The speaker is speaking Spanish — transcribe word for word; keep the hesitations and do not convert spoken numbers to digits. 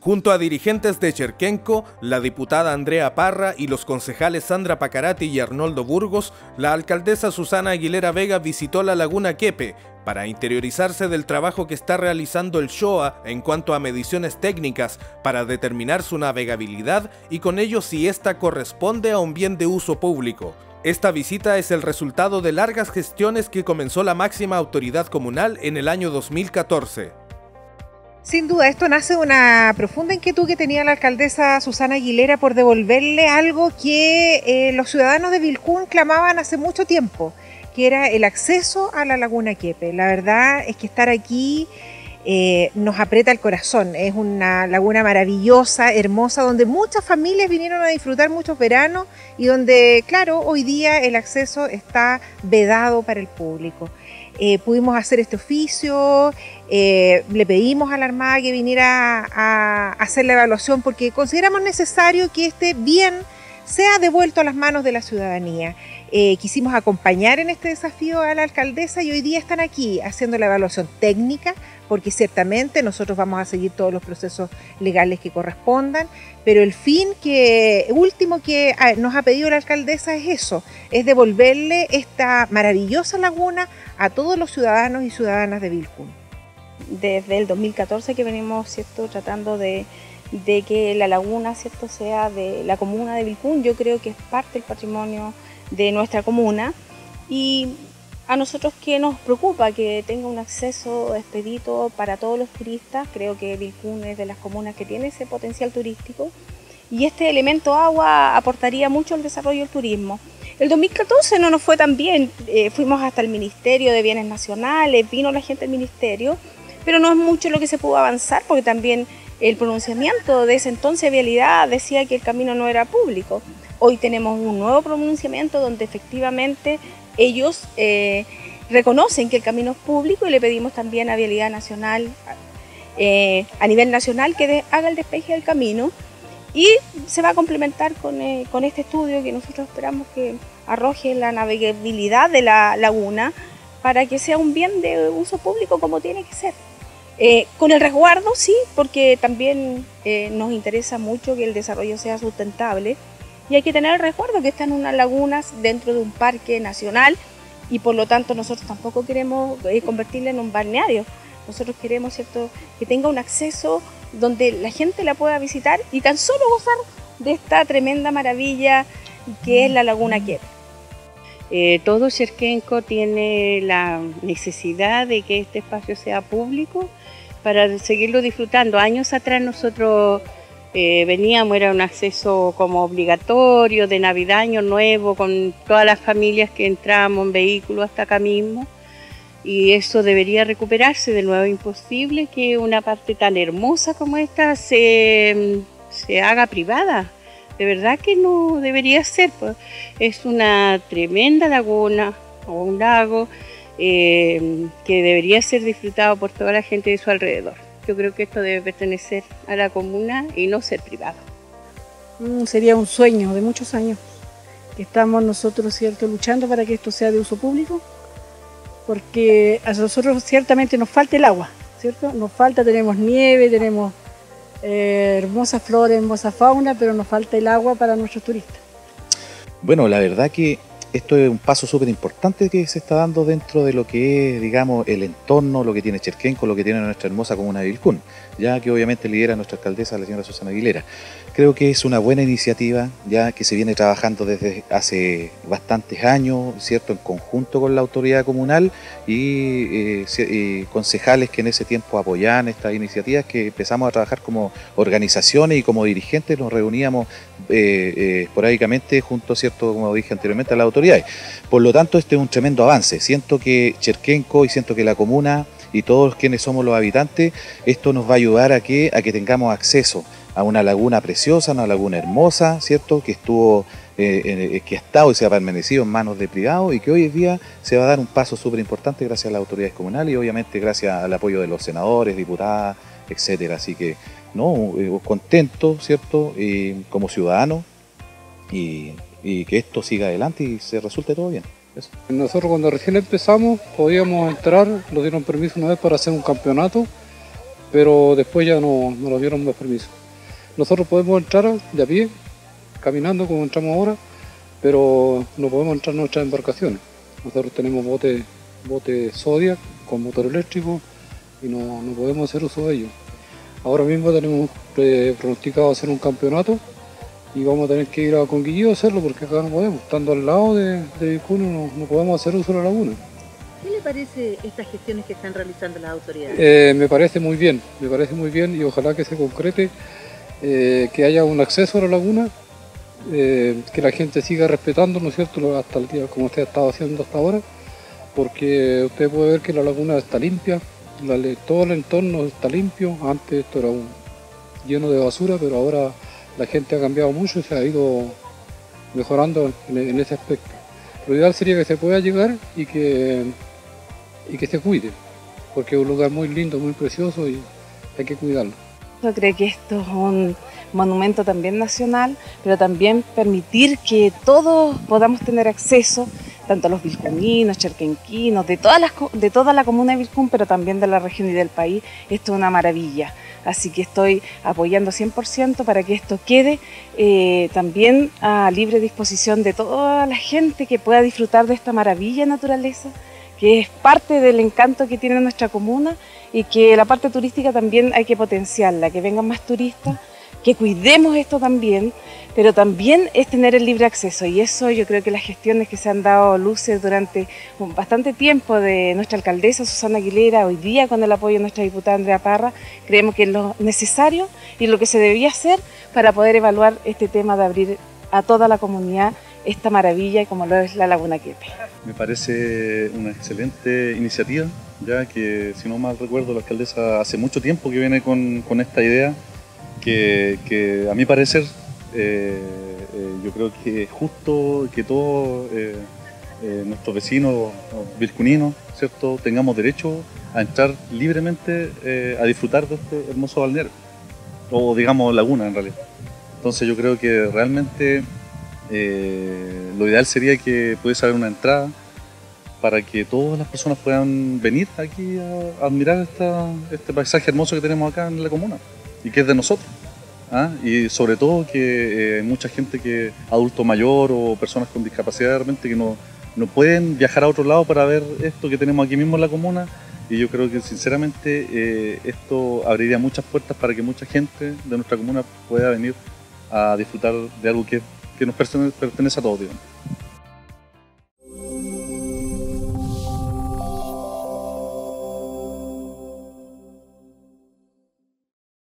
Junto a dirigentes de Cherquenco, la diputada Andrea Parra y los concejales Sandra Pacarati y Arnoldo Burgos, la alcaldesa Susana Aguilera Vega visitó la laguna Quepe para interiorizarse del trabajo que está realizando el SHOA en cuanto a mediciones técnicas para determinar su navegabilidad y con ello si ésta corresponde a un bien de uso público. Esta visita es el resultado de largas gestiones que comenzó la máxima autoridad comunal en el año dos mil catorce. Sin duda, esto nace de una profunda inquietud que tenía la alcaldesa Susana Aguilera por devolverle algo que eh, los ciudadanos de Vilcún clamaban hace mucho tiempo, que era el acceso a la laguna Quepe. La verdad es que estar aquí eh, nos aprieta el corazón. Es una laguna maravillosa, hermosa, donde muchas familias vinieron a disfrutar muchos veranos y donde, claro, hoy día el acceso está vedado para el público. Eh, pudimos hacer este oficio, eh, le pedimos a la Armada que viniera a, a hacer la evaluación porque consideramos necesario que este bien sea devuelto a las manos de la ciudadanía. Eh, quisimos acompañar en este desafío a la alcaldesa y hoy día están aquí haciendo la evaluación técnica porque ciertamente nosotros vamos a seguir todos los procesos legales que correspondan, pero el fin que, último que nos ha pedido la alcaldesa es eso, es devolverle esta maravillosa laguna a todos los ciudadanos y ciudadanas de Vilcún. Desde el dos mil catorce que venimos, ¿cierto?, tratando de, de que la laguna, ¿cierto?, sea de la comuna de Vilcún. Yo creo que es parte del patrimonio de nuestra comuna y a nosotros que nos preocupa que tenga un acceso expedito para todos los turistas. Creo que Vilcún es de las comunas que tiene ese potencial turístico y este elemento agua aportaría mucho al desarrollo del turismo. El dos mil catorce no nos fue tan bien, eh, fuimos hasta el Ministerio de Bienes Nacionales, vino la gente del Ministerio, pero no es mucho lo que se pudo avanzar porque también el pronunciamiento de ese entonces de Vialidad decía que el camino no era público. Hoy tenemos un nuevo pronunciamiento donde efectivamente ellos eh, reconocen que el camino es público y le pedimos también a Vialidad Nacional, eh, a nivel nacional, que de, haga el despeje del camino y se va a complementar con, eh, con este estudio que nosotros esperamos que arroje la navegabilidad de la laguna para que sea un bien de uso público como tiene que ser. Eh, con el resguardo, sí, porque también eh, nos interesa mucho que el desarrollo sea sustentable y hay que tener el resguardo que están unas lagunas dentro de un parque nacional y por lo tanto nosotros tampoco queremos eh, convertirla en un balneario. Nosotros queremos, ¿cierto?, que tenga un acceso donde la gente la pueda visitar y tan solo gozar de esta tremenda maravilla que es la laguna Quepe. Eh, todo Cherquenco tiene la necesidad de que este espacio sea público para seguirlo disfrutando. Años atrás nosotros eh, veníamos, era un acceso como obligatorio de Navidad, Año Nuevo, con todas las familias que entramos en vehículos hasta acá mismo. Y eso debería recuperarse. De nuevo, imposible que una parte tan hermosa como esta se, se haga privada. De verdad que no debería ser, pues. Es una tremenda laguna o un lago eh, que debería ser disfrutado por toda la gente de su alrededor. Yo creo que esto debe pertenecer a la comuna y no ser privado. Mm, sería un sueño de muchos años. Estamos nosotros, ¿cierto?, luchando para que esto sea de uso público, porque a nosotros ciertamente nos falta el agua, ¿cierto? Nos falta, tenemos nieve, tenemos Eh, hermosas flores, hermosa fauna, pero nos falta el agua para nuestros turistas. Bueno, la verdad que esto es un paso súper importante que se está dando dentro de lo que es, digamos, el entorno, lo que tiene Cherquenco, lo que tiene nuestra hermosa comuna de Vilcún, ya que obviamente lidera nuestra alcaldesa, la señora Susana Aguilera. Creo que es una buena iniciativa, ya que se viene trabajando desde hace bastantes años, ¿cierto?, en conjunto con la autoridad comunal y, eh, y concejales que en ese tiempo apoyaban estas iniciativas, que empezamos a trabajar como organizaciones y como dirigentes, nos reuníamos eh, eh, esporádicamente junto, ¿cierto?, como dije anteriormente, a las autoridades. Por lo tanto, este es un tremendo avance. Siento que Cherquenco y siento que la comuna y todos quienes somos los habitantes, esto nos va a ayudar a que, a que tengamos acceso a una laguna preciosa, una laguna hermosa, ¿cierto?, que estuvo, eh, eh, que ha estado y se ha permanecido en manos de privados y que hoy en día se va a dar un paso súper importante gracias a las autoridades comunales y obviamente gracias al apoyo de los senadores, diputadas, etcétera. Así que, no, eh, contento, ¿cierto?, eh, como ciudadano y, y que esto siga adelante y se resulte todo bien. Eso. Nosotros cuando recién empezamos podíamos entrar, nos dieron permiso una vez para hacer un campeonato, pero después ya no, no nos dieron más permiso. nosotros podemos entrar de a pie, caminando como entramos ahora, pero no podemos entrar en nuestras embarcaciones. Nosotros tenemos botes bote Zodiac con motor eléctrico y no, no podemos hacer uso de ellos. Ahora mismo tenemos pronosticado hacer un campeonato y vamos a tener que ir a Conguillío a hacerlo porque acá no podemos. Estando al lado de, de Vicuña no, no podemos hacer uso de la laguna. ¿Qué le parece estas gestiones que están realizando las autoridades? Eh, me parece muy bien, me parece muy bien y ojalá que se concrete, eh, que haya un acceso a la laguna, eh, que la gente siga respetando, ¿no es cierto?, hasta el día como usted ha estado haciendo hasta ahora, porque usted puede ver que la laguna está limpia, la, todo el entorno está limpio. Antes esto era un, lleno de basura, pero ahora la gente ha cambiado mucho y se ha ido mejorando en, en ese aspecto. Lo ideal sería que se pueda llegar y que, y que se cuide, porque es un lugar muy lindo, muy precioso y hay que cuidarlo. Yo creo que esto es un monumento también nacional, pero también permitir que todos podamos tener acceso, tanto los vilcuninos, cherquenquinos, de, todas las, de toda la comuna de Vilcún, pero también de la región y del país. Esto es una maravilla. Así que estoy apoyando cien por ciento para que esto quede eh, también a libre disposición de toda la gente que pueda disfrutar de esta maravilla de naturaleza, que es parte del encanto que tiene nuestra comuna y que la parte turística también hay que potenciarla, que vengan más turistas, que cuidemos esto también, pero también es tener el libre acceso y eso yo creo que las gestiones que se han dado luces durante bastante tiempo de nuestra alcaldesa Susana Aguilera, hoy día con el apoyo de nuestra diputada Andrea Parra, creemos que es lo necesario y lo que se debía hacer para poder evaluar este tema de abrir a toda la comunidad esta maravilla como lo es la Laguna Quepe. Me parece una excelente iniciativa, ya que si no mal recuerdo la alcaldesa hace mucho tiempo que viene con, con esta idea que, que a mi parecer eh, eh, yo creo que es justo que todos eh, eh, nuestros vecinos vilcuninos, ¿cierto?, tengamos derecho a entrar libremente eh, a disfrutar de este hermoso balneario, o digamos laguna en realidad. Entonces yo creo que realmente eh, lo ideal sería que pudiese haber una entrada para que todas las personas puedan venir aquí a, a admirar esta, este paisaje hermoso que tenemos acá en la comuna y que es de nosotros. ¿Ah? Y sobre todo que hay eh, mucha gente, que adulto mayor o personas con discapacidad de repente, que no, no pueden viajar a otro lado para ver esto que tenemos aquí mismo en la comuna, y yo creo que sinceramente eh, esto abriría muchas puertas para que mucha gente de nuestra comuna pueda venir a disfrutar de algo que, que nos pertenece, pertenece a todos, digamos.